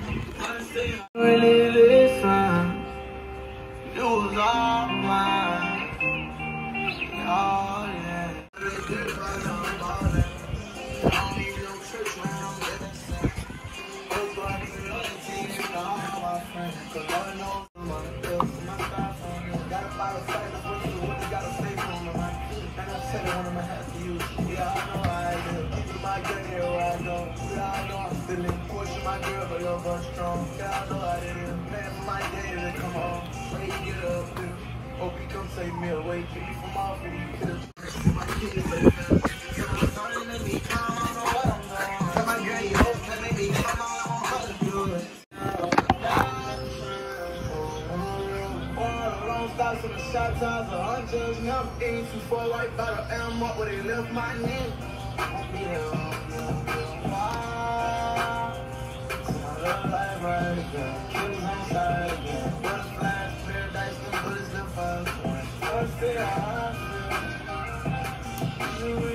Really listen, you was all mine. Oh yeah. Hope you come save me away, keep me from all of these pills. From the shot times, unjudged, never eating too far right by the M, what would they left my name? Yeah. Wow. I love life right again. Killers on side again. Butterflies, paradise, the bullets, the fire. I feel how I feel.